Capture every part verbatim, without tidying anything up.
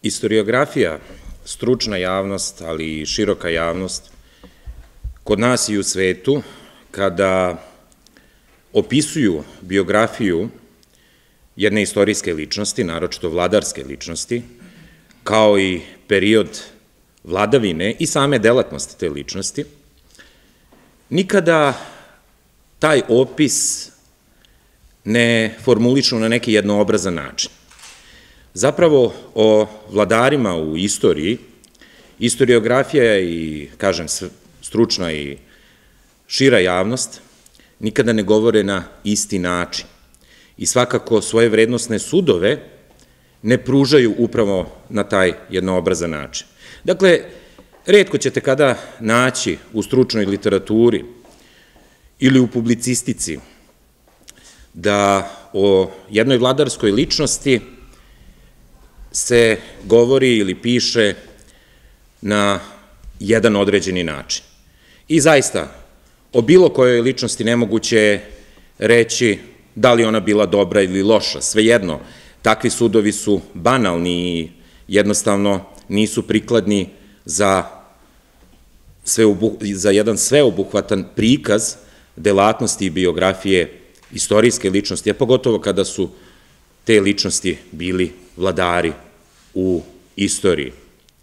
Istoriografija, stručna javnost, ali i široka javnost, kod nas i u svetu, kada opisuju biografiju jedne istorijske ličnosti, naročito vladarske ličnosti, kao i period vladavine i same delatnosti te ličnosti, nikada taj opis ne formulišu na neki jednoobrazan način. Zapravo, o vladarima u istoriji, istoriografija je i, kažem, stručna i šira javnost, nikada ne govore na isti način i svakako svoje vrednosne sudove ne pružaju upravo na taj jednoobrazan način. Dakle, retko ćete kada naći u stručnoj literaturi ili u publicistici da o jednoj vladarskoj ličnosti se govori ili piše na jedan određeni način. I zaista, o bilo kojoj ličnosti nemoguće je reći da li ona bila dobra ili loša. Svejedno, takvi sudovi su banalni i jednostavno nisu prikladni za, za jedan sveobuhvatan prikaz delatnosti i biografije istorijske ličnosti, a pogotovo kada su te ličnosti bili vladari u istoriji.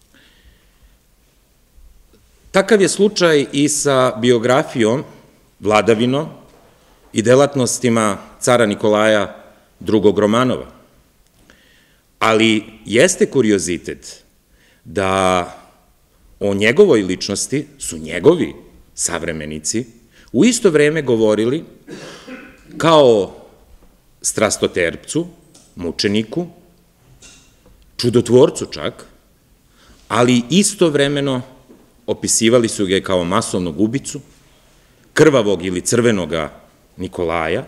Takav je slučaj i sa biografijom, vladavinom i delatnostima cara Nikolaja drugog Romanova. Ali jeste kuriozitet da o njegovoj ličnosti su njegovi savremenici u isto vreme govorili kao strastoterpcu, mučeniku, čudotvorcu čak, ali istovremeno opisivali su ga kao masovnog ubicu, krvavog ili crvenoga Nikolaja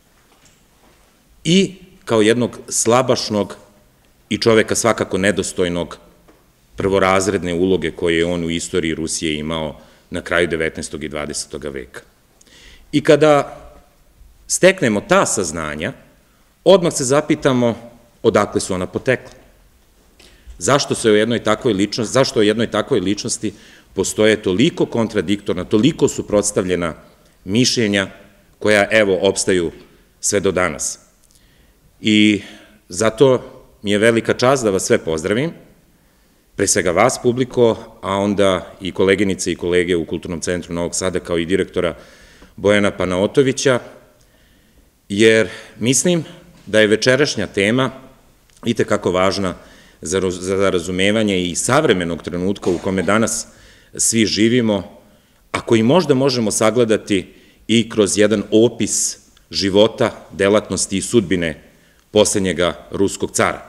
i kao jednog slabašnog i čoveka svakako nedostojnog prvorazredne uloge koje je on u istoriji Rusije imao na kraju devetnaestog i dvadesetog veka. I kada steknemo ta saznanja, odmah se zapitamo odakle su ona potekla. Zašto se o jednoj takvoj ličnosti, zašto o jednoj takvoj ličnosti postoje toliko kontradiktorna, toliko suprotstavljena mišljenja koja, evo, opstaju sve do danas. I zato mi je velika čast da vas sve pozdravim, pre svega vas, publiko, a onda i koleginice i kolege u Kulturnom centru Novog Sada, kao i direktora Bojana Panaotovića, jer mislim da je večerašnja tema itekako važna za razumevanje i savremenog trenutka u kome danas svi živimo, a koji možda možemo sagledati i kroz jedan opis života, delatnosti i sudbine poslednjega ruskog cara.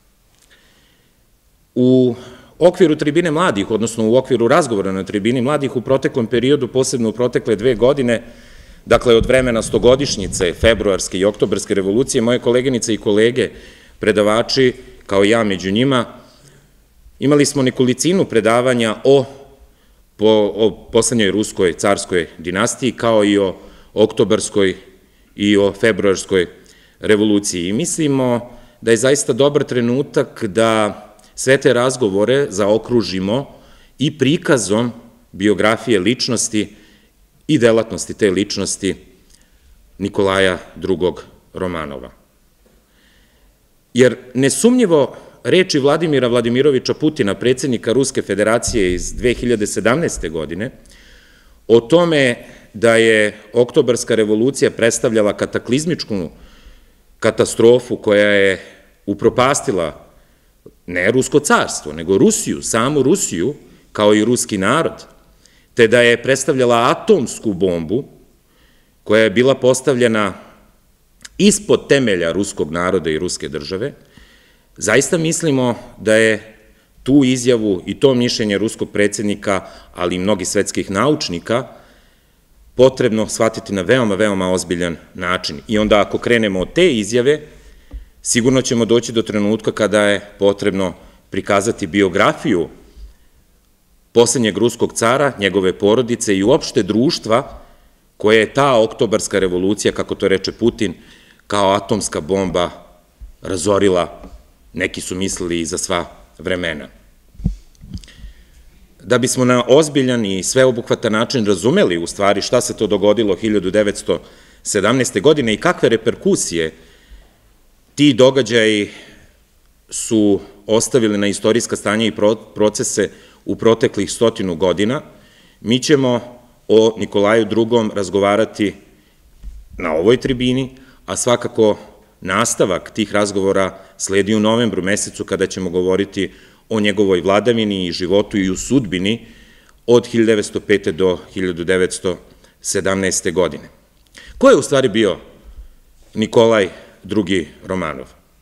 U okviru tribine mladih, odnosno u okviru razgovora na tribini mladih u proteklom periodu, posebno u protekle dve godine, dakle od vremena stogodišnjice februarske i oktobarske revolucije, moje koleginice i kolege, predavači, kao i ja među njima, imali smo nekolicinu predavanja o, o poslednjoj ruskoj carskoj dinastiji, kao i o oktobarskoj i o februarskoj revoluciji. I mislimo da je zaista dobar trenutak da sve te razgovore zaokružimo i prikazom biografije ličnosti i delatnosti te ličnosti Nikolaja drugog Romanova. Jer nesumnjivo reči Vladimira Vladimiroviča Putina, predsjednika Ruske federacije iz dve hiljade sedamnaeste. godine, o tome da je oktobarska revolucija predstavljala kataklizmičku katastrofu koja je upropastila ne Rusko carstvo, nego Rusiju, samu Rusiju, kao i ruski narod, te da je predstavljala atomsku bombu koja je bila postavljena ispod temelja ruskog naroda i ruske države, zaista mislimo da je tu izjavu i to mišljenje ruskog predsjednika, ali i mnogih svetskih naučnika, potrebno shvatiti na veoma, veoma ozbiljan način. I onda ako krenemo od te izjave, sigurno ćemo doći do trenutka kada je potrebno prikazati biografiju poslednjeg ruskog cara, njegove porodice i uopšte društva koje je ta oktobarska revolucija, kako to reče Putin, kao atomska bomba razorila, neki su mislili i za sva vremena. Da bismo na ozbiljan i sveobuhvatan način razumeli u stvari šta se to dogodilo hiljadu devetsto sedamnaeste. godine i kakve reperkusije ti događaji su ostavili na istorijska stanja i procese u proteklih stotinu godina, mi ćemo o Nikolaju drugom razgovarati na ovoj tribini, a svakako nastavak tih razgovora sledi u novembru mesecu kada ćemo govoriti o njegovoj vladavini i životu i u sudbini od hiljadu devetsto pete. do hiljadu devetsto sedamnaeste. godine. Ko je u stvari bio Nikolaj drugi. Romanov?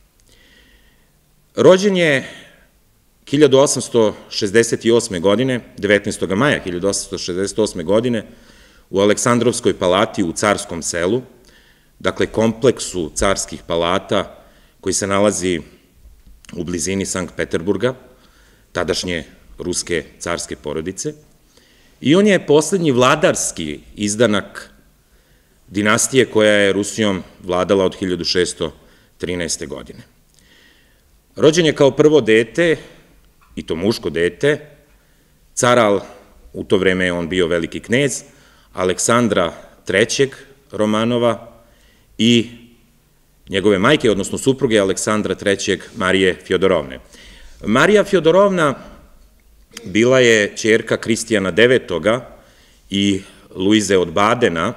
Rođen je hiljadu osamsto šezdeset osme. godine, devetnaestog maja hiljadu osamsto šezdeset osme. godine, u Aleksandrovskoj palati u Carskom selu, dakle kompleksu carskih palata koji se nalazi u blizini Sankt Peterburga, tadašnje ruske carske porodice, i on je poslednji vladarski izdanak dinastije koja je Rusijom vladala od hiljadu šeststo trinaeste. godine. Rođen je kao prvo dete, i to muško dete, cara, u to vreme je on bio veliki knez, Aleksandra trećeg. Romanova i njegove majke, odnosno supruge Aleksandra trećeg. Marije Fjodorovne. Marija Fjodorovna bila je ćerka Kristijana devetog. i Luize od Badena,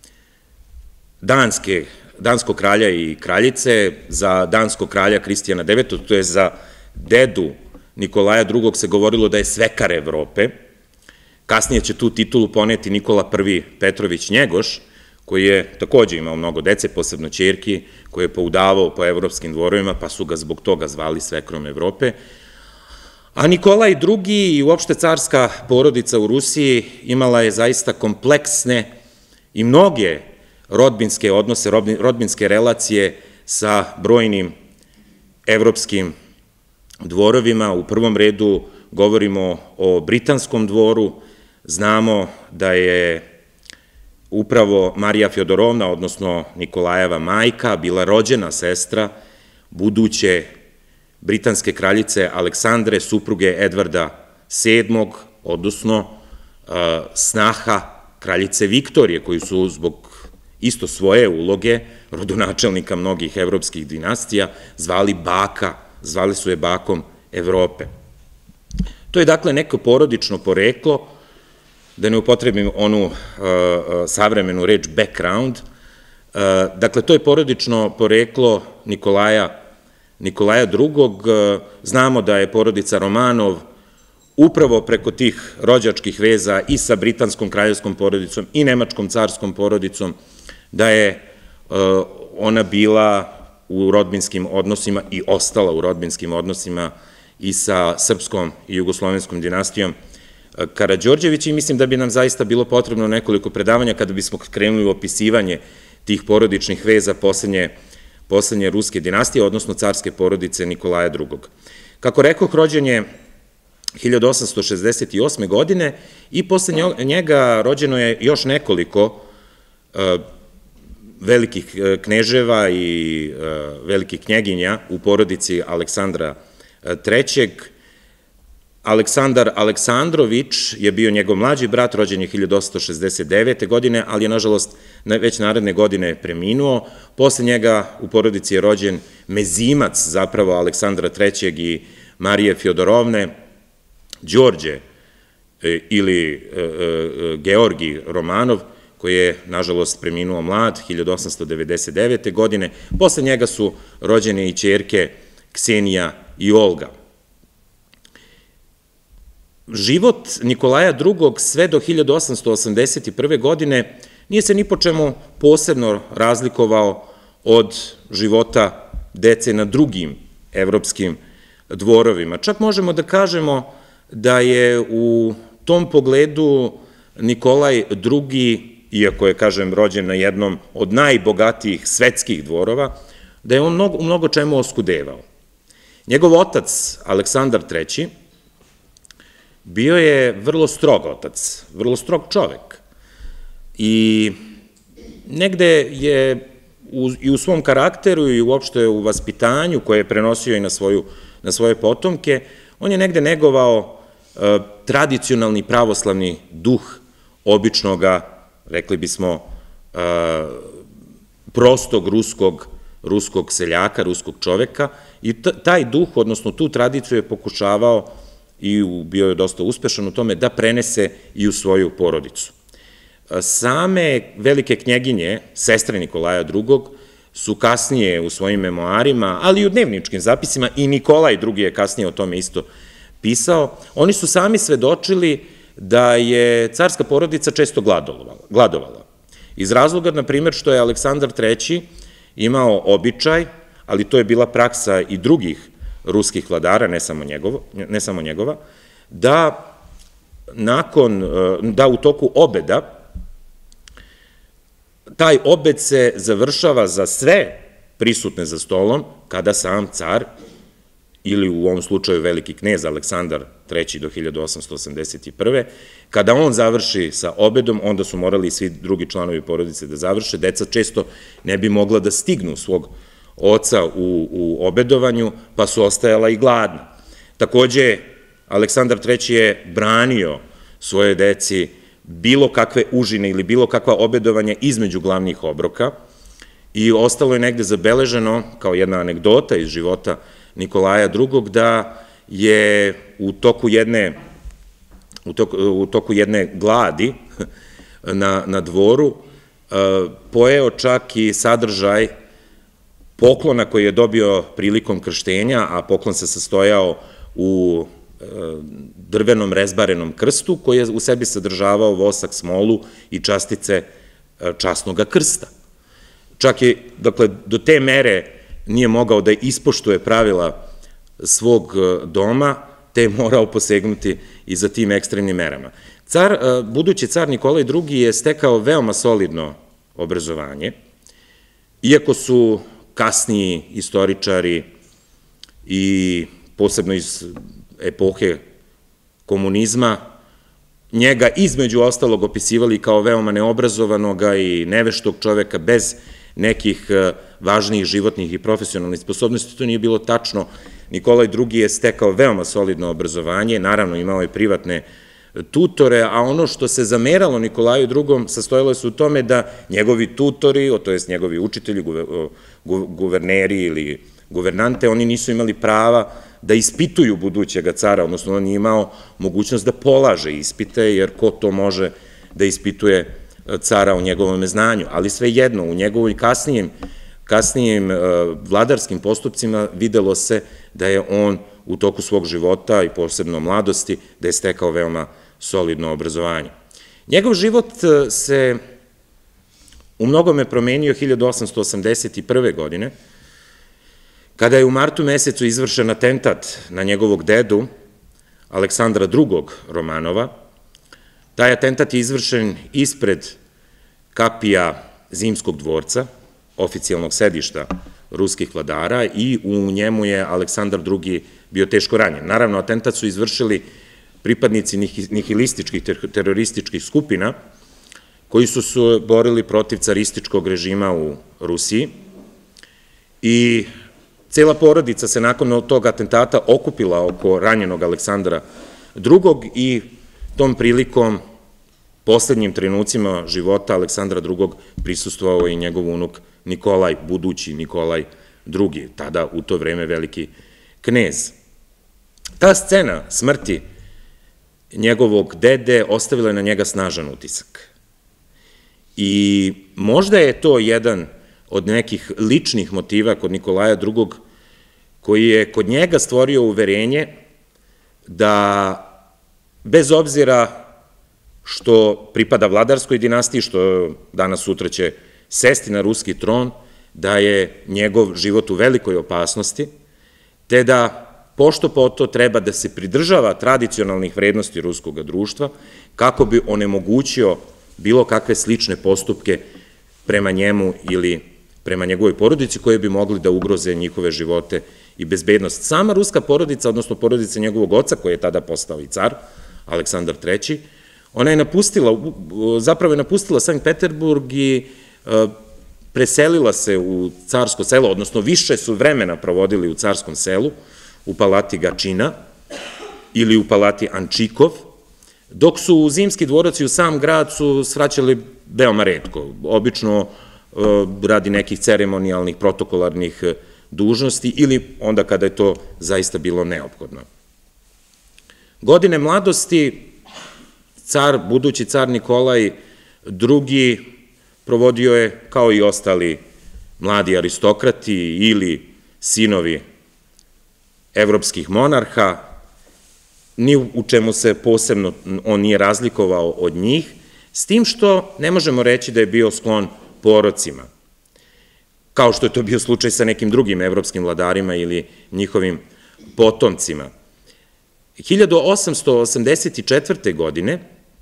danske, danskog kralja i kraljice. Za danskog kralja Kristijana devetog, to je za dedu Nikolaja drugog. se govorilo da je svekar Evrope. Kasnije će tu titulu poneti Nikola prvi. Petrović Njegoš, koji je takođe imao mnogo dece, posebno ćerki, koji je poudavao po evropskim dvorovima, pa su ga zbog toga zvali svekrom Evrope. A Nikolaj drugi. i uopšte carska porodica u Rusiji imala je zaista kompleksne i mnoge rodbinske odnose, rodbinske relacije sa brojnim evropskim dvorovima. U prvom redu govorimo o britanskom dvoru. Znamo da je upravo Marija Fjodorovna, odnosno Nikolajeva majka, bila rođena sestra buduće britanske kraljice Aleksandre, supruge Edvarda sedmog. odnosno snaha kraljice Viktorije, koju su zbog isto svoje uloge, rodonačelnika mnogih evropskih dinastija, zvali baka, zvali su je bakom Evrope. To je dakle neko porodično poreklo, da ne upotrebim onu savremenu reč background. Dakle, to je porodično poreklo Nikolaja, Nikolaja drugog. Znamo da je porodica Romanov upravo preko tih rođačkih veza i sa britanskom kraljevskom porodicom i nemačkom carskom porodicom, da je ona bila u rodbinskim odnosima i ostala u rodbinskim odnosima i sa srpskom i jugoslovenskom dinastijom Karađorđević, i mislim da bi nam zaista bilo potrebno nekoliko predavanja kada bismo krenuli u opisivanje tih porodičnih veza poslednje ruske dinastije, odnosno carske porodice Nikolaja drugog. Kako rekoh, rođen je hiljadu osamsto šezdeset osme. godine i posle njega rođeno je još nekoliko velikih kneževa i velikih knjeginja u porodici Aleksandra trećeg. Aleksandar Aleksandrović je bio njegov mlađi brat, rođen je hiljadu osamsto šezdeset devete. godine, ali je nažalost već naredne godine preminuo. Posle njega u porodici je rođen mezimac zapravo Aleksandra trećeg. i Marije Fjodorovne, Đorđe ili Georgij Romanov, koji je nažalost preminuo mlad hiljadu osamsto devedeset devete. godine. Posle njega su rođene i ćerke Ksenija i Olga. Život Nikolaja drugog. sve do hiljadu osamsto osamdeset prve. godine nije se ni po čemu posebno razlikovao od života dece na drugim evropskim dvorovima. Čak možemo da kažemo da je u tom pogledu Nikolaj drugi, iako je, kažem, rođen na jednom od najbogatijih svetskih dvorova, da je on u mnogo čemu oskudevao. Njegov otac, Aleksandar treći, bio je vrlo strog otac, vrlo strog čovek. I negde je i u svom karakteru i uopšte u vaspitanju koje je prenosio i na svoje potomke, on je negde negovao tradicionalni pravoslavni duh običnoga, rekli bismo, prostog ruskog, ruskog seljaka, ruskog čoveka, i taj duh, odnosno tu tradiciju je pokušavao i bio je dosta uspešan u tome da prenese i u svoju porodicu. Same velike knjeginje, sestre Nikolaja drugog, su kasnije u svojim memoarima, ali i u dnevničkim zapisima, i Nikolaj drugi je kasnije o tome isto pisao, oni su sami svedočili da je carska porodica često gladovala. Iz razloga, na primjer, što je Aleksandar treći imao običaj, ali to je bila praksa i drugih ruskih vladara, ne samo njegova, da nakon, da u toku obeda, taj obed se završava za sve prisutne za stolom, kada sam car, ili u ovom slučaju veliki knez Aleksandar treći do hiljadu osamsto osamdeset prve. Kada on završi sa obedom, onda su morali i svi drugi članovi porodice da završe. Deca često ne bi mogla da stignu svog oca u obedovanju, pa su ostajala i gladna. Takođe, Aleksandar treći je branio svoje deci bilo kakve užine ili bilo kakva obedovanja između glavnih obroka i ostalo je negde zabeleženo, kao jedna anegdota iz života Nikolaja drugog, da je u toku jedne, u toku jedne gladi na dvoru pojeo čak i sadržaj poklona koji je dobio prilikom krštenja, a poklon se sastojao u drvenom rezbarenom krstu, koji je u sebi sadržavao vosak, smolu i častice časnog krsta. Čak je, dakle, do te mere nije mogao da ispoštuje pravila svog doma, te je morao posegnuti i za tim ekstremnim merama. Budući car Nikolaj drugi je stekao veoma solidno obrazovanje, iako su kasniji istoričari i posebno iz epohe komunizma njega između ostalog opisivali kao veoma neobrazovanoga i neveštog čoveka bez nekih važnijih životnih i profesionalnih sposobnosti. To nije bilo tačno. Nikolaj drugi je stekao veoma solidno obrazovanje, naravno imao je privatne tutore, a ono što se zameralo Nikolaju drugom sastojilo se u tome da njegovi tutori, to jest njegovi učitelji, guverneri ili guvernante, oni nisu imali prava da ispituju budućega cara, odnosno on nije imao mogućnost da polaže ispite, jer ko to može da ispituje cara u njegovom znanju, ali svejedno u njegovoj kasnijim vladarskim postupcima videlo se da je on u toku svog života i posebno mladosti, da je stekao veoma solidno obrazovanje. Njegov život se u mnogome promenio hiljadu osamsto osamdeset prve. godine, kada je u martu mesecu izvršen atentat na njegovog dedu, Aleksandra drugog. Romanova. Taj atentat je izvršen ispred kapija Zimskog dvorca, oficijalnog sedišta ruskih vladara, i u njemu je Aleksandar drugi. bio teško ranjen. Naravno, atentat su izvršili pripadnici nihilističkih terorističkih skupina koji su se borili protiv carističkog režima u Rusiji i cela porodica se nakon tog atentata okupila oko ranjenog Aleksandra drugog. i tom prilikom, poslednjim trenucima života Aleksandra drugog. prisustvovao i njegov unuk Nikolaj, budući Nikolaj drugi. tada u to vreme veliki knez. Ta scena smrti njegovog dede ostavila je na njega snažan utisak. I možda je to jedan od nekih ličnih motiva kod Nikolaja drugog. koji je kod njega stvorio uverenje da bez obzira što pripada vladarskoj dinastiji, što danas sutra će sesti na ruski tron, da je njegov život u velikoj opasnosti, te da pošto poto treba da se pridržava tradicionalnih vrednosti ruskog društva, kako bi onemogućio bilo kakve slične postupke prema njemu ili prema njegovoj porodici, koje bi mogli da ugroze njihove živote i bezbednost. Sama ruska porodica, odnosno porodica njegovog oca, koji je tada postao i car, Aleksandar treći, ona je napustila, zapravo je napustila Sankt Peterburg i preselila se u carsko selo, odnosno više su vremena provodili u carskom selu, u palati Gačina, ili u palati Ančikov, dok su zimski dvorac i u sam grad su svraćali veoma retko, obično radi nekih ceremonijalnih, protokolarnih dužnosti ili onda kada je to zaista bilo neophodno. Godine mladosti car, budući car Nikolaj drugi provodio je, kao i ostali mladi aristokrati ili sinovi evropskih monarha, ni u čemu se posebno on nije razlikovao od njih, s tim što ne možemo reći da je bio sklon porocima, kao što je to bio slučaj sa nekim drugim evropskim vladarima ili njihovim potomcima. hiljadu osamsto osamdeset četvrte. godine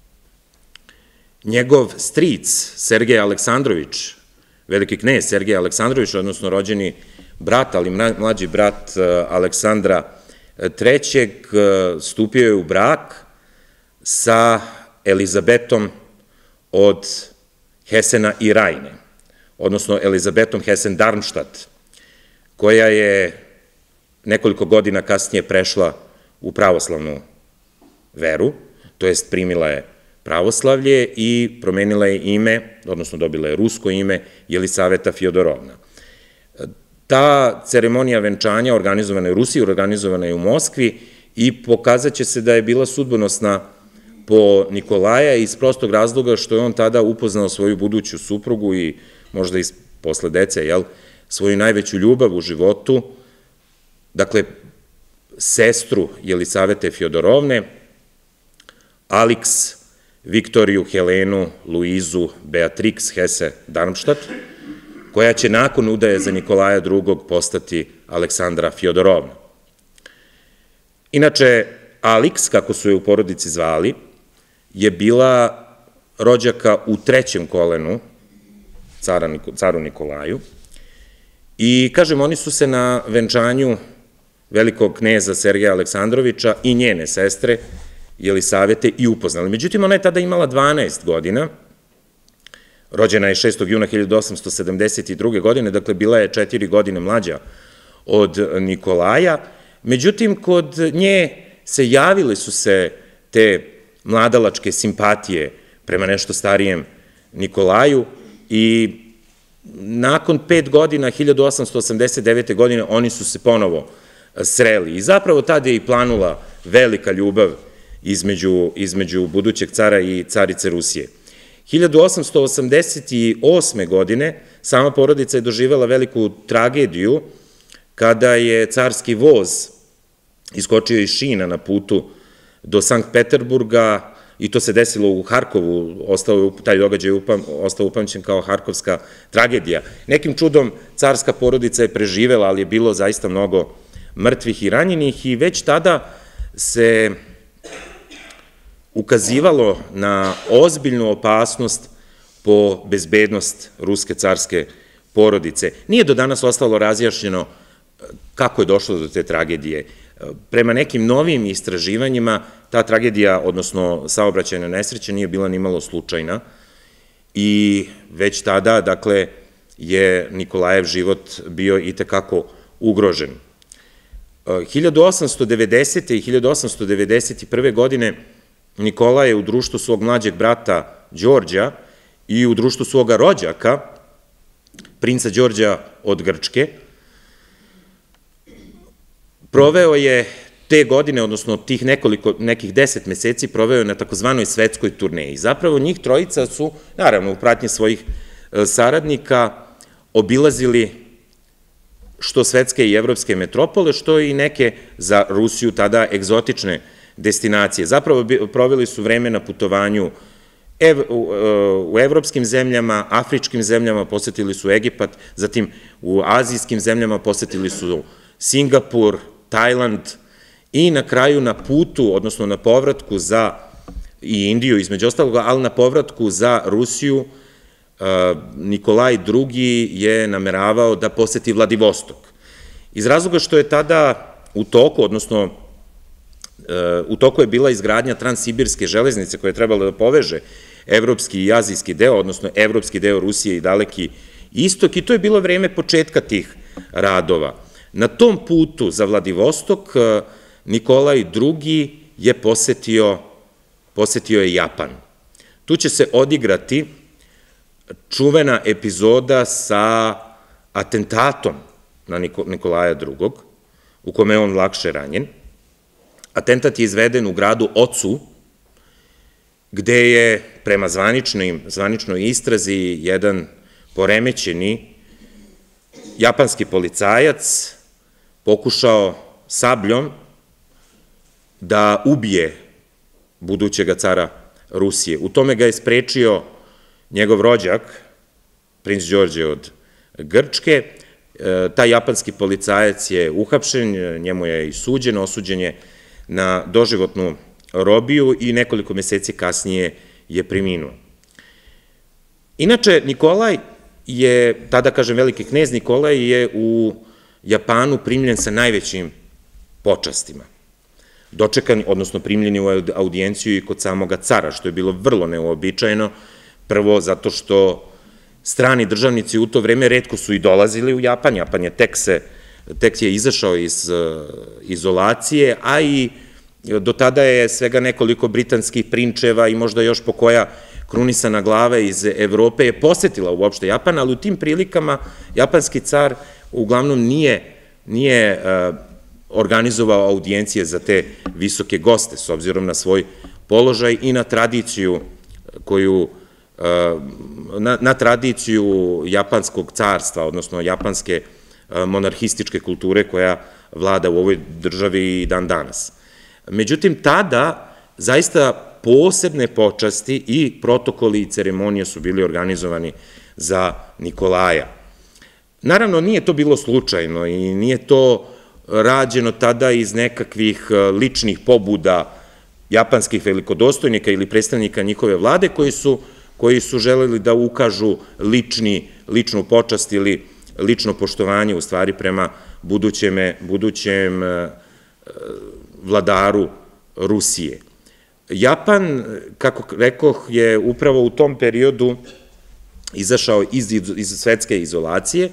njegov stric Sergej Aleksandrović, veliki knez Sergej Aleksandrović, odnosno rođeni brat, ali mlađi brat Aleksandra trećeg. stupio je u brak sa Elizabetom od Hesena i Rajne, odnosno Elizabetom Hesen-Darmstadt, koja je nekoliko godina kasnije prešla u pravoslavnu veru, to jest primila je pravoslavlje i promenila je ime, odnosno dobila je rusko ime, Jelisaveta Fjodorovna. Ta ceremonija venčanja organizovana je u Rusiji, organizovana je u Moskvi i pokazat će se da je bila sudbonosna po Nikolaja iz prostog razloga što je on tada upoznao svoju buduću suprugu i možda i posle dece, jel, svoju najveću ljubav u životu, dakle, sestru Jelisavete Fjodorovne, Alix Viktoriju Helenu Luizu Beatrix Hesse-Darmstadt, koja će nakon udaje za Nikolaja drugog postati Aleksandra Fjodorovna. Inače, Alix, kako su je u porodici zvali, je bila rođaka u trećem kolenu caru Nikolaju i, kažem, oni su se na venčanju velikog kneza Sergeja Aleksandrovića i njene sestre Jelisavete i upoznali. Međutim, ona je tada imala dvanaest godina, rođena je šestog juna hiljadu osamsto sedamdeset druge. godine, dakle, bila je četiri godine mlađa od Nikolaja. Međutim, kod nje se javile su se te mladalačke simpatije prema nešto starijem Nikolaju i nakon pet godina, hiljadu osamsto osamdeset devete. godine, oni su se ponovo sreli i zapravo tada je i planula velika ljubav između, između budućeg cara i carice Rusije. hiljadu osamsto osamdeset osme. godine sama porodica je doživela veliku tragediju kada je carski voz iskočio iz šina na putu do Sankt Peterburga i to se desilo u Harkovu, taj događaj je ostao upamćen kao Harkovska tragedija. Nekim čudom carska porodica je preživela, ali je bilo zaista mnogo mrtvih i ranjenih i već tada se ukazivalo na ozbiljnu opasnost po bezbednost ruske carske porodice. Nije do danas ostalo razjašnjeno kako je došlo do te tragedije. Prema nekim novim istraživanjima ta tragedija, odnosno saobraćajna nesreća, nije bila ni malo slučajna i već tada, dakle, je Nikolajev život bio i tekako ugrožen. hiljadu osamsto devedesete. i hiljadu osamsto devedeset prve. godine Nikola je u društvu svog mlađeg brata Đorđa i u društvu svoga rođaka, princa Đorđa od Grčke, proveo je te godine, odnosno tih nekoliko, nekih deset meseci, proveo je na takozvanoj svetskoj turneji. Zapravo njih trojica su, naravno, u pratnji svojih saradnika obilazili što svetske i evropske metropole, što i neke za Rusiju tada egzotične destinacije. Zapravo proveli su vreme na putovanju u evropskim zemljama, afričkim zemljama, posetili su Egipat, zatim u azijskim zemljama posetili su Singapur, Tajland i na kraju na putu, odnosno na povratku za i Indiju između ostaloga, ali na povratku za Rusiju Nikolaj drugi. je nameravao da poseti Vladivostok. Iz razloga što je tada u toku, odnosno u toku je bila izgradnja transsibirske železnice koja je trebala da poveže evropski i azijski deo, odnosno evropski deo Rusije i daleki istok i to je bilo vreme početka tih radova. Na tom putu za Vladivostok Nikolaj drugi. je posetio, posetio je Japan. Tu će se odigrati čuvena epizoda sa atentatom na Nikolaja drugog, u kome je on lakše ranjen. Atentat je izveden u gradu Ocu, gde je prema zvaničnoj istrazi jedan poremećeni japanski policajac pokušao sabljom da ubije budućega cara Rusije. U tome ga je sprečio njegov rođak, princ Đorđe od Grčke. Taj japanski policajac je uhapšen, njemu je i suđen, osuđen je na doživotnu robiju i nekoliko meseci kasnije je preminuo. Inače, Nikolaj je, tada kažem veliki knez Nikolaj, je u Japanu primljen sa najvećim počastima. Dočekan, odnosno primljen je u audijenciju i kod samoga cara, što je bilo vrlo neuobičajeno, prvo zato što strani državnici u to vreme retko su i dolazili u Japan, Japan je tek se, tek je izašao iz izolacije, a i do tada je svega nekoliko britanskih prinčeva i možda još po koja krunisana glava iz Evrope je posetila uopšte Japan, ali u tim prilikama japanski car uglavnom nije, nije organizovao audijencije za te visoke goste, s obzirom na svoj položaj i na tradiciju koju, na, na tradiciju japanskog carstva, odnosno japanske monarhističke kulture koja vlada u ovoj državi i dan danas. Međutim, tada zaista posebne počasti i protokoli i ceremonije su bili organizovani za Nikolaja. Naravno, nije to bilo slučajno i nije to rađeno tada iz nekakvih ličnih pobuda japanskih velikodostojnika ili predstavnika njihove vlade koji su, koji su želeli da ukažu lični, ličnu počast ili lično poštovanje u stvari prema budućem, budućem vladaru Rusije. Japan, kako rekoh, je upravo u tom periodu izašao iz, iz svetske izolacije,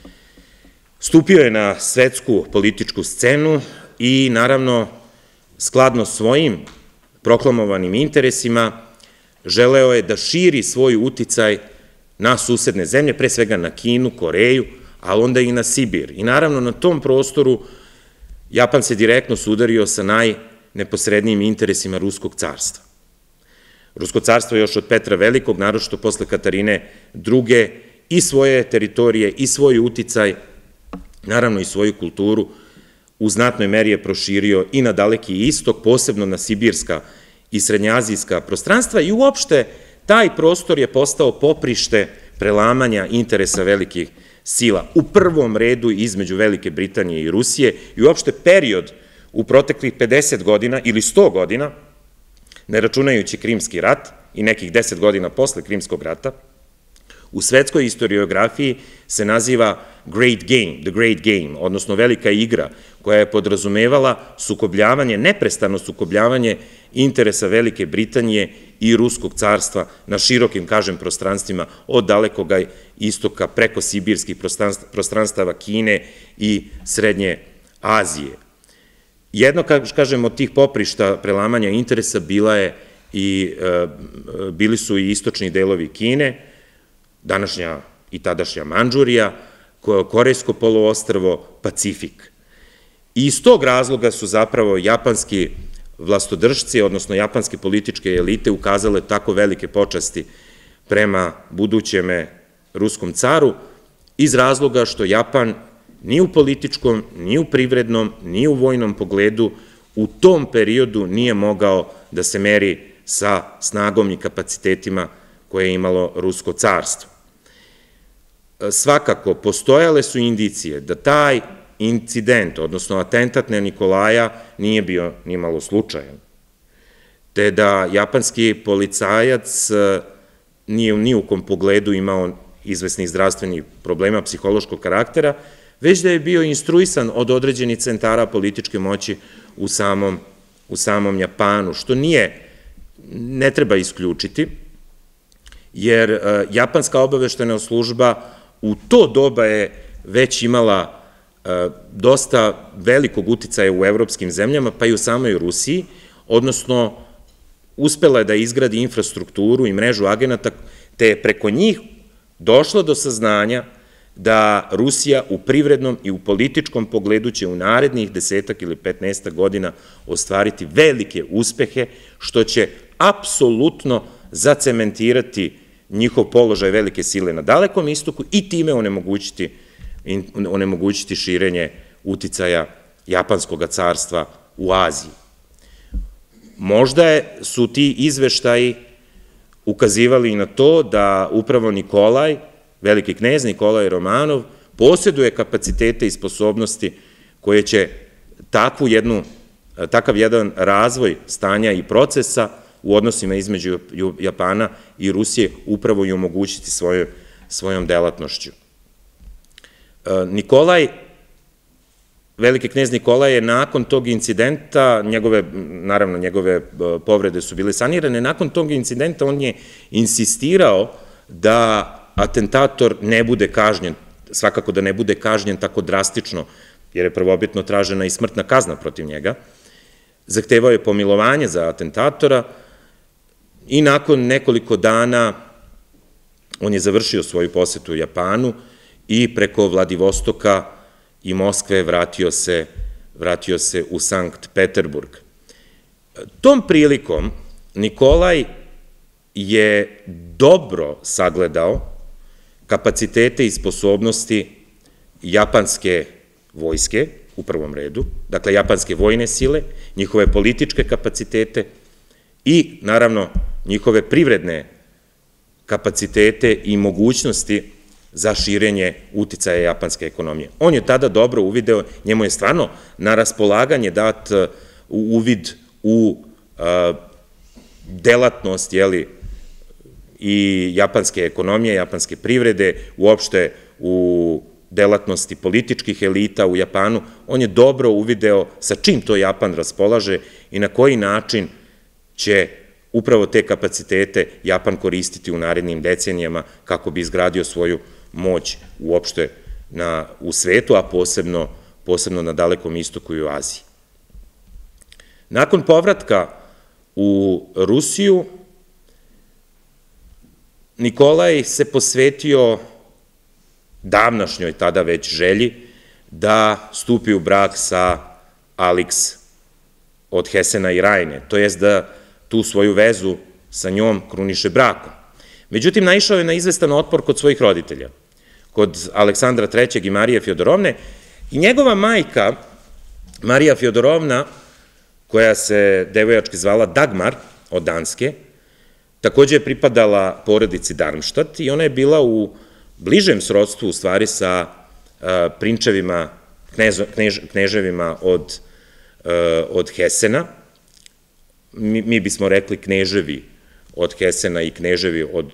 stupio je na svetsku političku scenu i naravno skladno svojim proklamovanim interesima želeo je da širi svoj uticaj na susedne zemlje, pre svega na Kinu, Koreju, ali onda i na Sibir. I naravno na tom prostoru Japan se direktno sudario sa najneposrednijim interesima Ruskog carstva. Rusko carstvo još od Petra Velikog, naročito posle Katarine druge, i svoje teritorije i svoj uticaj, naravno i svoju kulturu, u znatnoj meri je proširio i na Daleki istok, posebno na sibirska i srednjoazijska prostranstva i uopšte taj prostor je postao poprište prelamanja interesa velikih sila, u prvom redu između Velike Britanije i Rusije i uopšte period u proteklih pedeset godina ili sto godina, ne računajući Krimski rat i nekih deset godina posle Krimskog rata, u svetskoj historiografiji se naziva Great Game, the Great Game, odnosno velika igra koja je podrazumevala sukobljavanje, neprestano sukobljavanje interesa Velike Britanije i Ruskog carstva na širokim, kažem, prostranstvima od Dalekog istoka preko sibirskih prostranstava Kine i Srednje Azije. Jedno, kažem, od tih poprišta prelamanja interesa bila je i, bili su i istočni delovi Kine, današnja i tadašnja Mandžurija, Korejsko poluostrvo, Pacifik. I iz tog razloga su zapravo japanski vlastodržci, odnosno japanske političke elite ukazale tako velike počasti prema budućem ruskom caru, iz razloga što Japan ni u političkom, ni u privrednom, ni u vojnom pogledu u tom periodu nije mogao da se meri sa snagom i kapacitetima koje je imalo Rusko carstvo. Svakako, postojale su indicije da taj incident, odnosno atentat na Nikolaja, nije bio ni malo slučajan, te da japanski policajac nije ni u kom pogledu imao izvesnih zdravstvenih problema psihološkog karaktera, već da je bio instruisan od određenih centara političke moći u samom, u samom Japanu, što nije, ne treba isključiti, jer japanska obaveštena služba u to doba je već imala dosta velikog uticaja u evropskim zemljama, pa i u samoj Rusiji, odnosno uspela je da izgradi infrastrukturu i mrežu agenata, te je preko njih došlo do saznanja da Rusija u privrednom i u političkom pogledu će u narednih desetak ili petnaestak godina ostvariti velike uspehe, što će apsolutno zacementirati njihov položaj velike sile na Dalekom istoku i time onemogućiti, onemogućiti širenje uticaja Japanskog carstva u Aziji. Možda su ti izveštaji ukazivali na to da upravo Nikolaj, veliki knez Nikolaj Romanov, posjeduje kapacitete i sposobnosti koje će takvu jednu, takav jedan razvoj stanja i procesa u odnosima između Japana i Rusije upravo i omogućiti svojom delatnošću. Nikolaj, veliki knez Nikolaj je nakon tog incidenta, njegove, naravno njegove povrede su bile sanirane, nakon tog incidenta on je insistirao da atentator ne bude kažnjen, svakako da ne bude kažnjen tako drastično, jer je prvobitno tražena i smrtna kazna protiv njega, zahtevao je pomilovanje za atentatora i nakon nekoliko dana on je završio svoju posetu Japanu i preko Vladivostoka i Moskve vratio se, vratio se u Sankt Peterburg. Tom prilikom Nikolaj je dobro sagledao kapacitete i sposobnosti japanske vojske, u prvom redu, dakle japanske vojne sile, njihove političke kapacitete i, naravno, njihove privredne kapacitete i mogućnosti za širenje uticaja japanske ekonomije. On je tada dobro uvideo, njemu je stvarno na raspolaganje dat uvid u delatnost, jeli, i japanske ekonomije, japanske privrede, uopšte u delatnosti političkih elita u Japanu. On je dobro uvideo sa čim to Japan raspolaže i na koji način će upravo te kapacitete Japan koristiti u narednim decenijama kako bi izgradio svoju moć uopšte u svetu, a posebno na Dalekom istoku i u Aziji. Nakon povratka u Rusiju, Nikolaj se posvetio davnašnjoj tada već želji da stupi u brak sa Alix od Hesena i Rajne, to jest da tu svoju vezu sa njom kruniše brakom. Međutim, naišao je na izvestan otpor kod svojih roditelja, kod Aleksandra trećeg i Marije Fjodorovne, i njegova majka, Marija Fjodorovna, koja se devojački zvala Dagmar od Danske, takođe je pripadala porodici Darmstadt i ona je bila u bližem srodstvu u stvari sa prinčevima, kneževima od Hesena. Mi bismo rekli kneževi od Hesena i kneževi od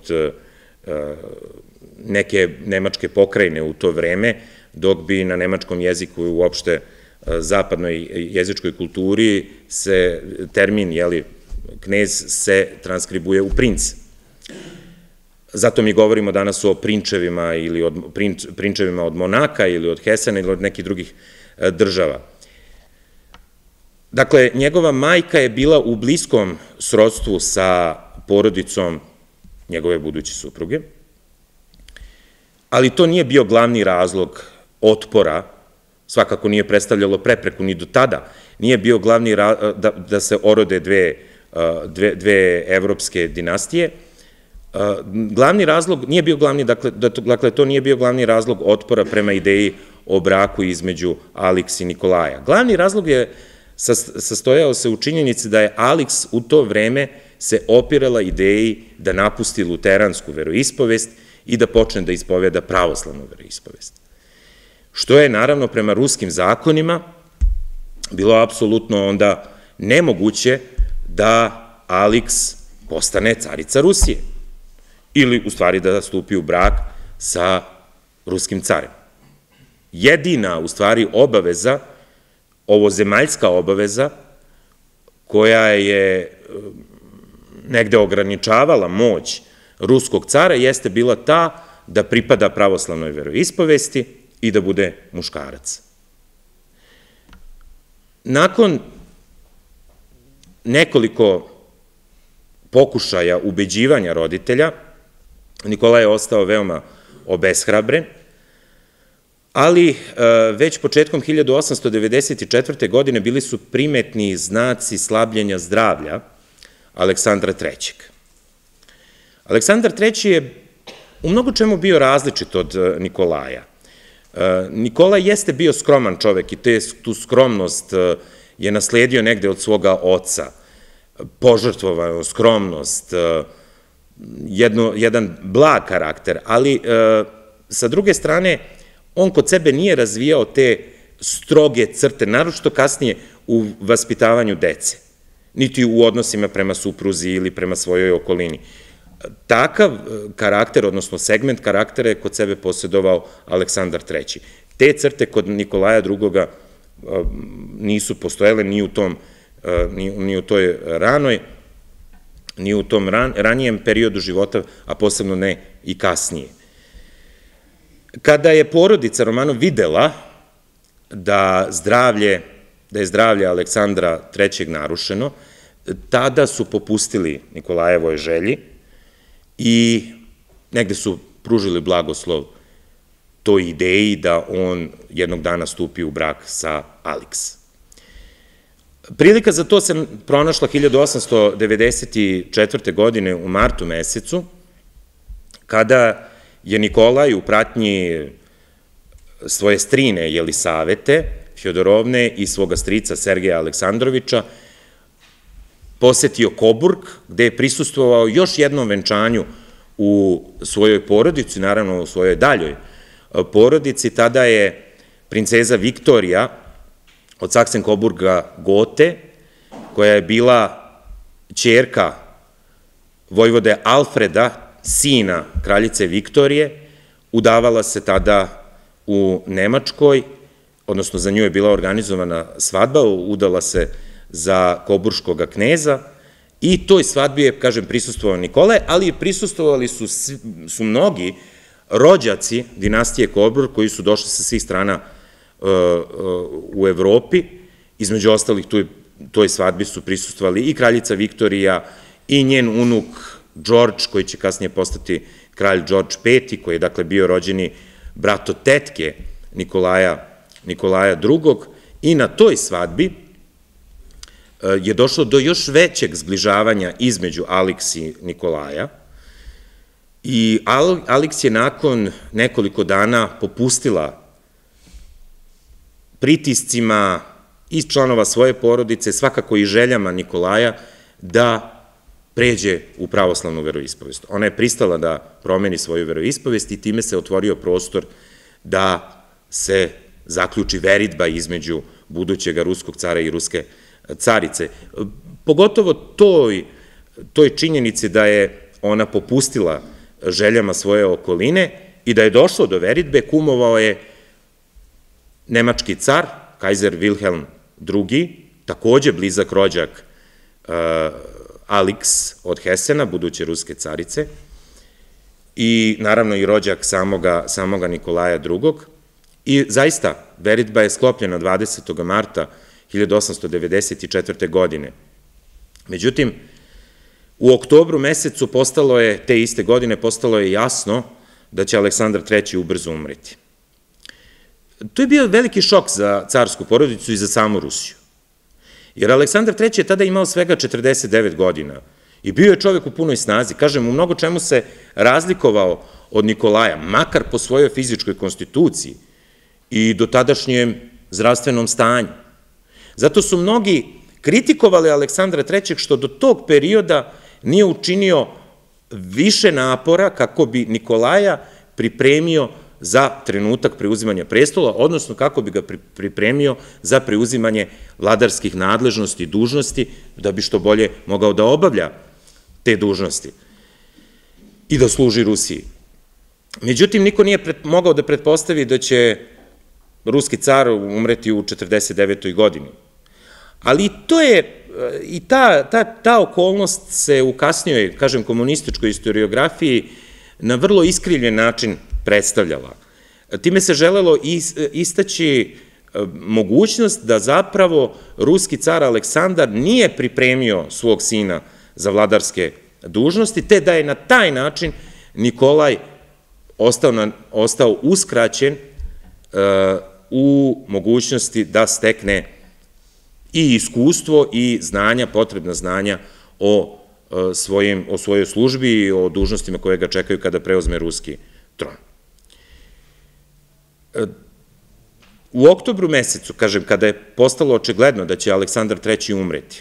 neke nemačke pokrajine u to vreme, dok bi na nemačkom jeziku i uopšte zapadnoj jezičkoj kulturi se termin, jeli, knez se transkribuje u princ. Zato mi govorimo danas o prinčevima ili od prinčevima od Monaka ili od Hesena ili od nekih drugih država. Dakle, njegova majka je bila u bliskom srodstvu sa porodicom njegove buduće supruge, ali to nije bio glavni razlog otpora, svakako nije predstavljalo prepreku ni do tada, nije bio glavni da se orode dve dve evropske dinastije. Glavni razlog nije bio glavni, dakle, to nije bio glavni razlog otpora prema ideji o braku između Alix i Nikolaja. Glavni razlog je sastojao se u činjenici da je Alix u to vreme se opirala ideji da napusti luteransku veroispovest i da počne da ispoveda pravoslavnu veroispovest. Što je, naravno, prema ruskim zakonima bilo apsolutno onda nemoguće da Alix postane carica Rusije ili, u stvari, da stupi u brak sa ruskim carem. Jedina, u stvari, obaveza, ovozemaljska obaveza, koja je negde ograničavala moć ruskog cara, jeste bila ta da pripada pravoslavnoj veroispovesti i da bude muškarac. Nakon nekoliko pokušaja ubeđivanja roditelja, Nikolaj je ostao veoma obeshrabren, ali već početkom hiljadu osamsto devedeset četvrte. godine bili su primetni znaci slabljenja zdravlja Aleksandra trećeg. Aleksandar treći je u mnogo čemu bio različit od Nikolaja. Nikolaj jeste bio skroman čovek i tu skromnost je nasledio negde od svoga oca. Požrtvovanu skromnost, jedan blag karakter, ali sa druge strane on kod sebe nije razvijao te stroge crte, naročito kasnije u vaspitavanju dece, niti u odnosima prema supruzi ili prema svojoj okolini. Takav karakter, odnosno segment karaktera je kod sebe posjedovao Aleksandar treći. Te crte kod Nikolaja drugoga nisu postojale ni u tom, ni u toj ranoj, ni u tom ranijem periodu života, a posebno ne i kasnije. Kada je porodica Romanov videla da zdravlje, da je zdravlje Aleksandra trećeg narušeno, tada su popustili Nikolajevoj želji i negde su pružili blagoslov toj ideji da on jednog dana stupi u brak sa Aliks. Prilika za to se pronašla hiljadu osamsto devedeset četvrte. godine u martu mesecu, kada je Nikolaj u pratnji svoje strine Jelisavete Fjodorovne i svoga strica Sergeja Aleksandrovića posetio Koburg, gde je prisustvovao još jednom venčanju u svojoj porodici, naravno u svojoj daljoj porodici. Tada je princeza Viktorija od Saksen-Koburga-Gote, koja je bila ćerka vojvode Alfreda, sina kraljice Viktorije, udavala se tada u Nemačkoj, odnosno za nju je bila organizovana svadba, udala se za koburškog kneza i toj svadbi je, kažem, prisustvovao Nikolaj, ali prisustvovali su, su mnogi rođaci dinastije Koburg koji su došli sa svih strana u Evropi. Između ostalih toj svadbi su prisustvovali i kraljica Viktorija i njen unuk Đorđ, koji će kasnije postati kralj Đorđ peti, koji je dakle bio rođeni brato tetke Nikolaja, Nikolaja drugog. I na toj svadbi je došlo do još većeg zbližavanja između Aliks i Nikolaja i Aliks je nakon nekoliko dana popustila pritiscima iz članova svoje porodice, svakako i željama Nikolaja, da pređe u pravoslavnu veroispovest. Ona je pristala da promeni svoju veroispovest i time se otvorio prostor da se zaključi veritba između budućeg ruskog cara i ruske carice. Pogotovo toj, toj činjenici da je ona popustila željama svoje okoline i da je došlo do veritbe, kumovao je nemački car, kajzer Wilhelm drugi, takođe blizak rođak Aliks od Hesena, buduće ruske carice, i naravno i rođak samoga, samoga Nikolaja drugog. I zaista, veritba je sklopljena dvadesetog marta hiljadu osamsto devedeset četvrte. godine. Međutim, u oktobru mesecu postalo je, te iste godine, postalo je jasno da će Aleksandar treći ubrzo umreti. To je bio veliki šok za carsku porodicu i za samu Rusiju. Jer Aleksandar treći je tada imao svega četrdeset devet godina i bio je čovek u punoj snazi. Kažem, u mnogo čemu se razlikovao od Nikolaja, makar po svojoj fizičkoj konstituciji i do tadašnjem zdravstvenom stanju. Zato su mnogi kritikovali Aleksandra trećeg što do tog perioda nije učinio više napora kako bi Nikolaja pripremio za trenutak preuzimanja prestola, odnosno kako bi ga pripremio za preuzimanje vladarskih nadležnosti i dužnosti, da bi što bolje mogao da obavlja te dužnosti i da služi Rusiji. Međutim, niko nije mogao da pretpostavi da će ruski car umreti u četrdeset devetoj godini. Ali to je, i ta, ta, ta okolnost se u kasnijoj, kažem, komunističkoj historiografiji na vrlo iskrivljen način predstavljala. Time se želelo istaći mogućnost da zapravo ruski car Aleksandar nije pripremio svog sina za vladarske dužnosti, te da je na taj način Nikolaj ostao uskraćen u mogućnosti da stekne i iskustvo i znanja, potrebna znanja o svojoj službi i o dužnostima koje ga čekaju kada preuzme ruski tron. U oktobru mesecu, kažem, kada je postalo očigledno da će Aleksandar treći umreti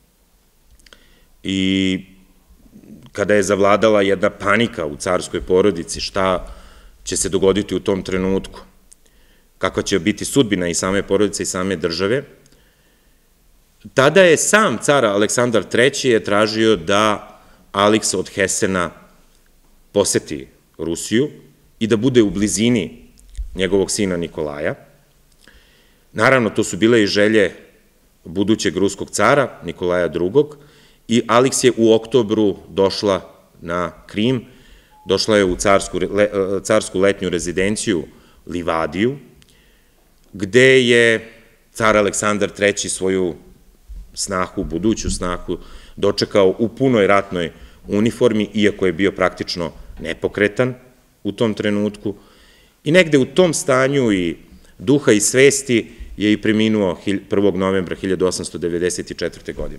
i kada je zavladala jedna panika u carskoj porodici, šta će se dogoditi u tom trenutku, kakva će biti sudbina i same porodice i same države, tada je sam car Aleksandar treći je tražio da Aliks od Hesena poseti Rusiju i da bude u blizini njegovog sina Nikolaja. Naravno, to su bile i želje budućeg ruskog cara, Nikolaja drugog, i Aliks je u oktobru došla na Krim, došla je u carsku letnju rezidenciju Livadiju, gde je car Aleksandar treći svoju snahu, buduću snahu, dočekao u punoj ratnoj uniformi, iako je bio praktično nepokretan u tom trenutku. I negde u tom stanju i duha i svesti je i preminuo prvog novembra hiljadu osamsto devedeset četvrte. godine.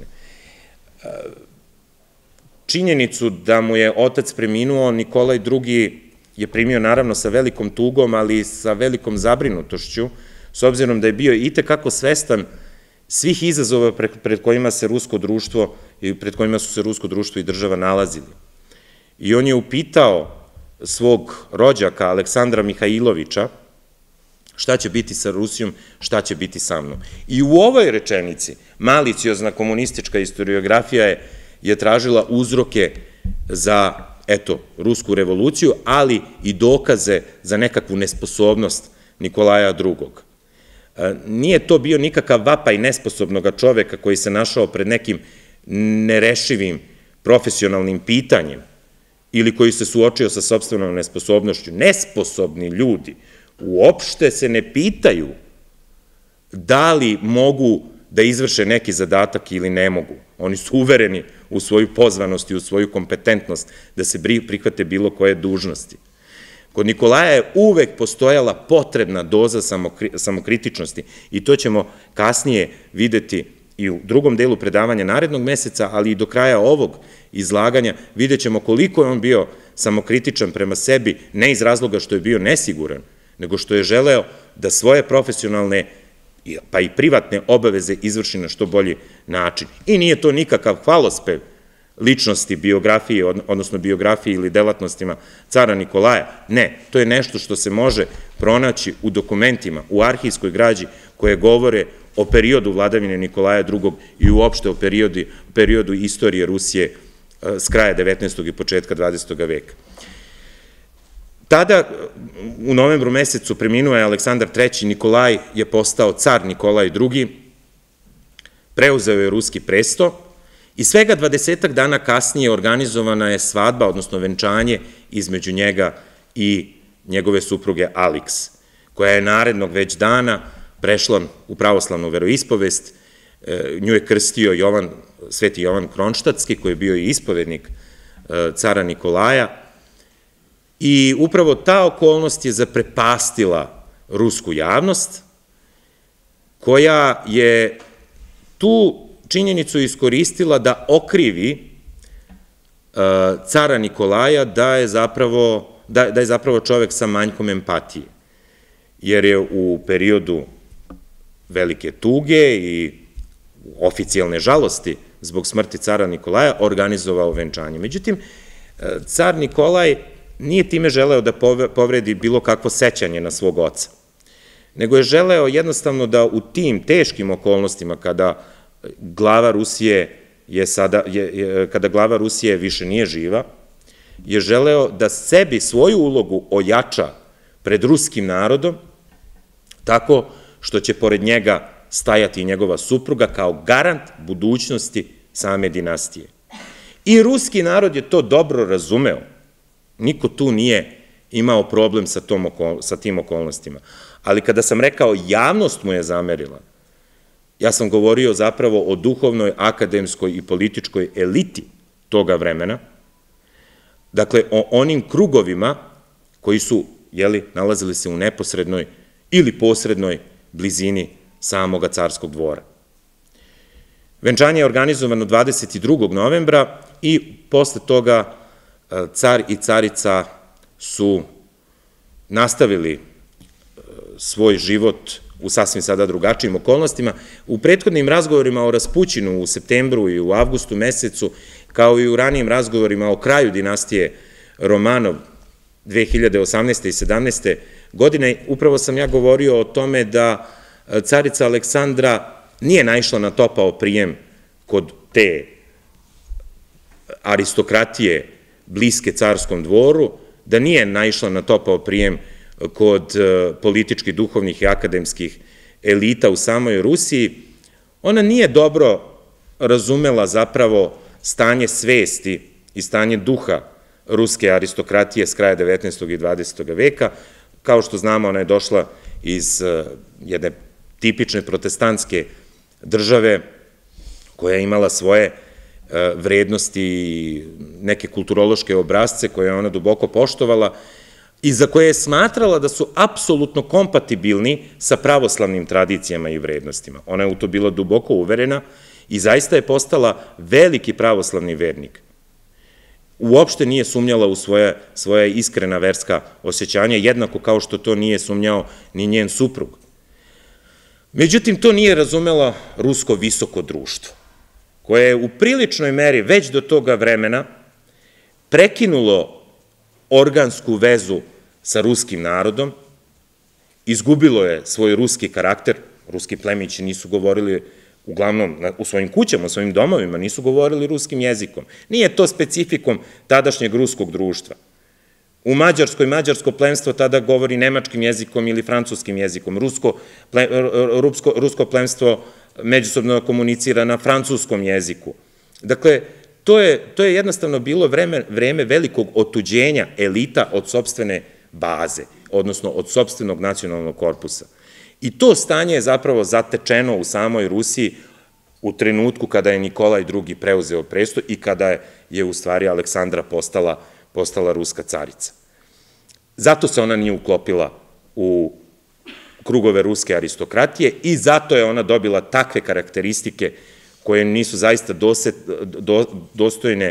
Činjenicu da mu je otac preminuo, Nikolaj drugi je primio naravno sa velikom tugom, ali i sa velikom zabrinutošću, s obzirom da je bio i tekako svestan svih izazova pred kojima se rusko društvo i pred kojima su se rusko društvo i država nalazili. I on je upitao svog rođaka Aleksandra Mihajlovića šta će biti sa Rusijom, šta će biti sa mnom. I u ovoj rečenici maliciozna komunistička historiografija je tražila uzroke za, eto, rusku revoluciju, ali i dokaze za nekakvu nesposobnost Nikolaja drugog. Nije to bio nikakav vapaj nesposobnog čoveka koji se našao pred nekim nerešivim profesionalnim pitanjem ili koji se suočio sa sopstvenom nesposobnošću. Nesposobni ljudi uopšte se ne pitaju da li mogu da izvrše neki zadatak ili ne mogu. Oni su uvereni u svoju pozvanost i u svoju kompetentnost da se prihvate bilo koje dužnosti. Kod Nikolaja je uvek postojala potrebna doza samokritičnosti i to ćemo kasnije videti i u drugom delu predavanja narednog meseca, ali i do kraja ovog izlaganja vidjet ćemo koliko je on bio samokritičan prema sebi, ne iz razloga što je bio nesiguran, nego što je želeo da svoje profesionalne pa i privatne obaveze izvrši na što bolji način. I nije to nikakav hvalospev ličnosti, biografije, odnosno biografije ili delatnostima cara Nikolaja. Ne, to je nešto što se može pronaći u dokumentima, u arhivskoj građi koje govore o periodu vladavine Nikolaja drugog i uopšte o periodu istorije Rusije s kraja devetnaestog i početka dvadesetog veka. Tada, u novembru mesecu, preminuo je Aleksandar treći, Nikolaj je postao car Nikolaj drugi, preuzeo je ruski presto i svega dvadesetak dana kasnije organizovana je svadba, odnosno venčanje između njega i njegove supruge Aliks, koja je narednog već dana prešla u pravoslavnu veroispovest. Nju je krstio Jovan, sveti Jovan Kronštatski, koji je bio i ispovednik cara Nikolaja. I upravo ta okolnost je zaprepastila rusku javnost, koja je tu činjenicu iskoristila da okrivi cara Nikolaja da je zapravo, da je zapravo čovek sa manjkom empatije, jer je u periodu velike tuge i oficijalne žalosti zbog smrti cara Nikolaja organizovao venčanje. Međutim, car Nikolaj nije time želeo da povredi bilo kakvo sećanje na svog oca, nego je želeo jednostavno da u tim teškim okolnostima, kada glava Rusije je sada, kada glava Rusije više nije živa, je želeo da sebi svoju ulogu ojača pred ruskim narodom, tako što će pored njega stajati njegova supruga kao garant budućnosti same dinastije. I ruski narod je to dobro razumeo. Niko tu nije imao problem sa tim okolnostima. ali kada sam rekao javnost mu je zamerila, ja sam govorio zapravo o duhovnoj, akademskoj i političkoj eliti toga vremena, dakle o onim krugovima koji su, jeli, nalazili se u neposrednoj ili posrednoj blizini samoga carskog dvora. Venčanje je organizovano dvadeset drugog novembra i posle toga car i carica su nastavili svoj život u sasvim sada drugačijim okolnostima. U prethodnim razgovorima o Raspućinu u septembru i u avgustu mesecu, kao i u ranijim razgovorima o kraju dinastije Romanov dve hiljade osamnaeste i sedamnaeste godine, upravo sam ja govorio o tome da carica Aleksandra nije naišla na topao prijem kod te aristokratije bliske carskom dvoru, da nije naišla na topao prijem kod političkih, duhovnih i akademskih elita u samoj Rusiji. Ona nije dobro razumela zapravo stanje svesti i stanje duha ruske aristokratije s kraja devetnaestog i dvadesetog veka. Kao što znamo, ona je došla iz jedne tipične protestantske države koja je imala svoje vrednosti i neke kulturološke obrazce koje je ona duboko poštovala i za koje je smatrala da su apsolutno kompatibilni sa pravoslavnim tradicijama i vrednostima. Ona je u to bila duboko uverena i zaista je postala veliki pravoslavni vernik. Uopšte nije sumnjala u svoje iskrena verska osjećanja, jednako kao što to nije sumnjao ni njen suprug. Međutim, to nije razumelo rusko visoko društvo, koje je u priličnoj meri već do toga vremena prekinulo organsku vezu sa ruskim narodom, izgubilo je svoj ruski karakter, ruski plemići nisu govorili, uglavnom u svojim kućama, u svojim domovima, nisu govorili ruskim jezikom. Nije to specifikom tadašnjeg ruskog društva. U Mađarskoj, mađarsko plemstvo tada govori nemačkim jezikom ili francuskim jezikom, rusko plemstvo međusobno komunicira na francuskom jeziku. Dakle, to je jednostavno bilo vreme velikog otuđenja elita od sopstvene baze, odnosno od sopstvenog nacionalnog korpusa. I to stanje je zapravo zatečeno u samoj Rusiji u trenutku kada je Nikolaj drugi preuzeo presto i kada je u stvari Aleksandra postala ruska carica. Zato se ona nije uklopila u krugove ruske aristokratije i zato je ona dobila takve karakteristike koje nisu zaista dostojne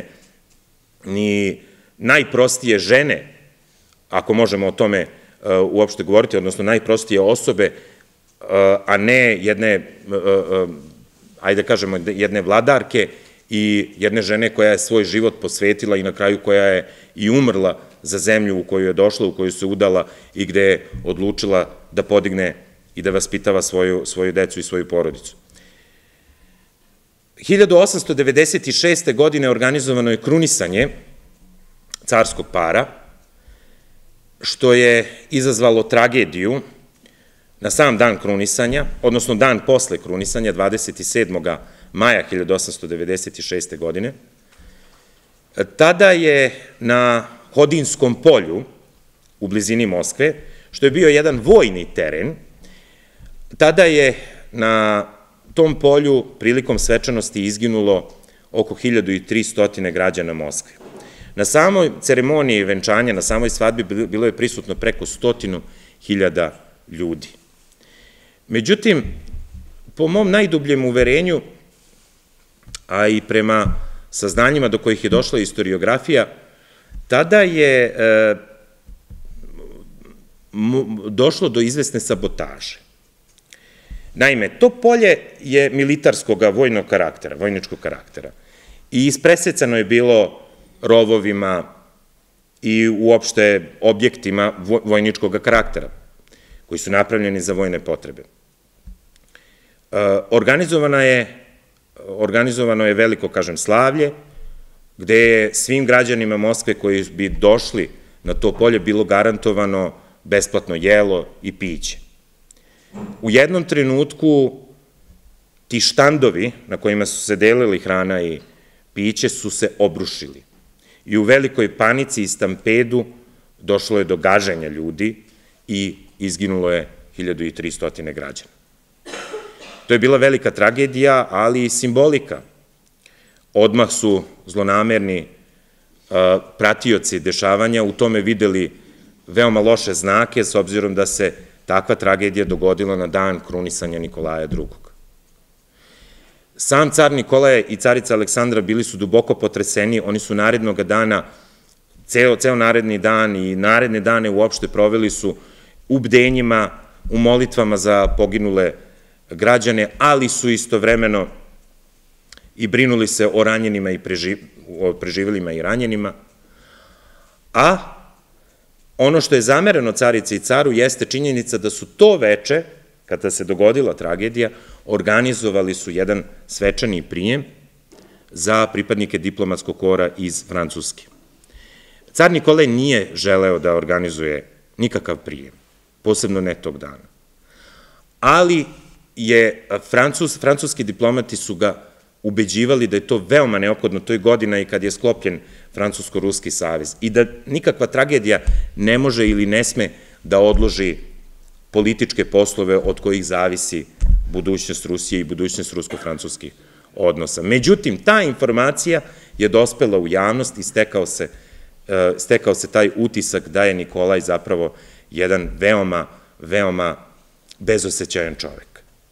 ni najprostije žene, ako možemo o tome uopšte govoriti, odnosno najprostije osobe, a ne jedne, ajde kažemo, jedne vladarke i jedne žene koja je svoj život posvetila i na kraju koja je i umrla za zemlju u koju je došla, u koju se udala i gde je odlučila da podigne i da vaspitava svoju decu i svoju porodicu. hiljadu osamsto devedeset šeste. godine organizovano je krunisanje carskog para, što je izazvalo tragediju na sam dan krunisanja, odnosno dan posle krunisanja, dvadeset sedmog maja hiljadu osamsto devedeset šeste. godine. Tada je na Hodinskom polju u blizini Moskve, što je bio jedan vojni teren, tada je na tom polju prilikom svečanosti izginulo oko hiljadu tristo građana Moskve. Na samoj ceremoniji venčanja, na samoj svadbi bilo je prisutno preko stotinu hiljada ljudi. Međutim, po mom najdubljem uverenju, a i prema saznanjima do kojih je došla istoriografija, tada je došlo do izvesne sabotaže. Naime, to polje je militarskog vojnog karaktera, vojničkog karaktera i ispresecano je bilo rovovima i uopšte objektima vojničkog karaktera koji su napravljeni za vojne potrebe. Organizovano je veliko, kažem, slavlje, gde je svim građanima Moskve koji bi došli na to polje bilo garantovano besplatno jelo i piće. U jednom trenutku ti štandovi na kojima su se delili hrana i piće su se obrušili i u velikoj panici i stampedu došlo je do gaženja ljudi i izginulo je hiljadu tristo građana. To je bila velika tragedija, ali i simbolika. Odmah su zlonamerni pratioci dešavanja u tome videli veoma loše znake, s obzirom da se takva tragedija dogodila na dan krunisanja Nikolaja drugog. Sam car Nikolaje i carica Aleksandra bili su duboko potreseni, oni su narednog dana, ceo, ceo naredni dan i naredne dane uopšte proveli su u bdenjima, u molitvama za poginule građane, ali su istovremeno i brinuli se o ranjenima i o preživelima i ranjenima, a ono što je zamereno carici i caru jeste činjenica da su to veče, kada se dogodila tragedija, organizovali su jedan svečani prijem za pripadnike diplomatskog kora iz Francuske. Car Nikolaj nije želeo da organizuje nikakav prijem, posebno ne tog dana, ali je francuski diplomati su ga ubeđivali da je to veoma neophodno, to je godina i kad je sklopljen Francusko-Ruski savez i da nikakva tragedija ne može ili ne sme da odloži političke poslove od kojih zavisi budućnost Rusije i budućnost rusko-francuskih odnosa. Međutim, ta informacija je dospela u javnost i stekao se, stekao se taj utisak da je Nikolaj zapravo jedan veoma, veoma bezosećajan čovek.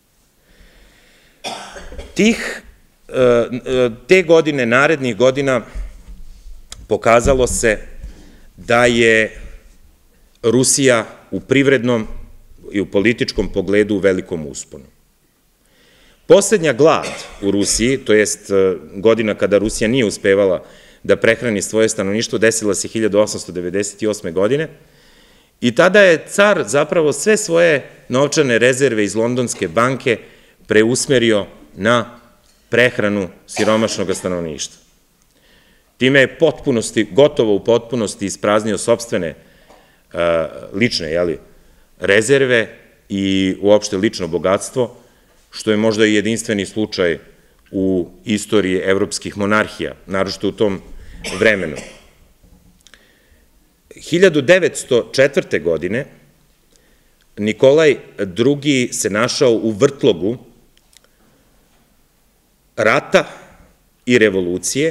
Tih Te godine, narednih godina, pokazalo se da je Rusija u privrednom i u političkom pogledu u velikom usponu. Poslednja glad u Rusiji, to jest godina kada Rusija nije uspevala da prehrani svoje stanovništvo, desila se hiljadu osamsto devedeset osme godine i tada je car zapravo sve svoje novčane rezerve iz Londonske banke preusmerio na prehranu siromašnog stanovništva. Time je potpunosti, gotovo u potpunosti ispraznio sopstvene lične rezerve i uopšte lično bogatstvo, što je možda i jedinstveni slučaj u istoriji evropskih monarhija, naročito u tom vremenu. hiljadu devetsto četvrte. godine Nikolaj drugi. se našao u vrtlogu rata i revolucije,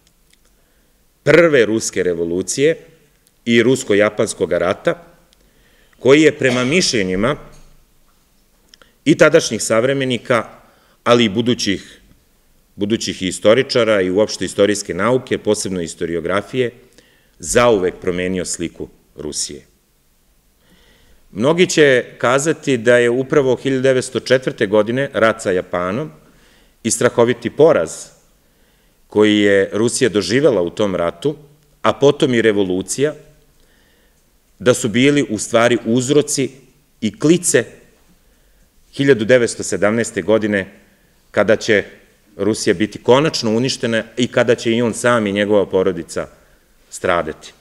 prve ruske revolucije i rusko-japanskog rata, koji je prema mišljenjima i tadašnjih savremenika, ali i budućih, budućih istoričara i uopšte istorijske nauke, posebno istoriografije, zauvek promenio sliku Rusije. Mnogi će kazati da je upravo hiljadu devetsto četvrte. godine rat sa Japanom i strahoviti poraz koji je Rusija doživela u tom ratu, a potom i revolucija, da su bili u stvari uzroci i klice hiljadu devetsto sedamnaeste. godine, kada će Rusija biti konačno uništena i kada će i on sam i njegova porodica stradati.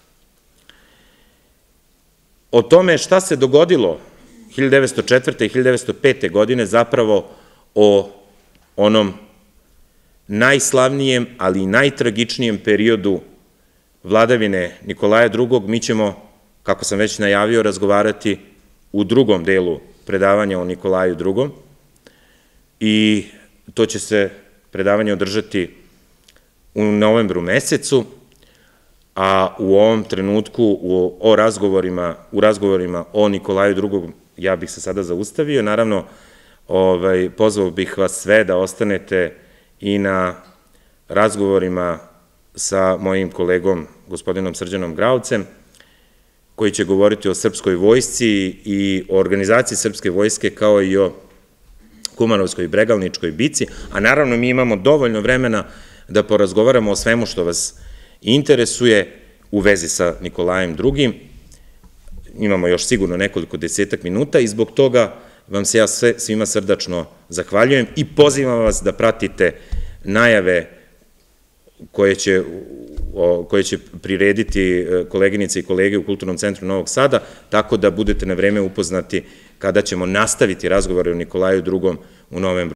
O tome šta se dogodilo hiljadu devetsto četvrte. i hiljadu devetsto pete. godine, zapravo o onom najslavnijem, ali i najtragičnijem periodu vladavine Nikolaja drugog. mi ćemo, kako sam već najavio, razgovarati u drugom delu predavanja o Nikolaju drugom. I to će se predavanje održati u novembru mesecu, a u ovom trenutku u razgovorima, u razgovorima o Nikolaju drugom ja bih se sada zaustavio. Naravno, pozvao bih vas sve da ostanete i na razgovorima sa mojim kolegom, gospodinom Srđanom Gravcem, koji će govoriti o srpskoj vojsci i o organizaciji srpske vojske, kao i o Kumanovskoj i Bregalničkoj bici, a naravno mi imamo dovoljno vremena da porazgovaramo o svemu što vas interesuje u vezi sa Nikolajem drugim. Imamo još sigurno nekoliko desetak minuta i zbog toga vam se ja svima srdačno zahvaljujem i pozivam vas da pratite najave koje će, koje će prirediti koleginice i kolege u Kulturnom centru Novog Sada, tako da budete na vreme upoznati kada ćemo nastaviti razgovore o Nikolaju drugom u novembru.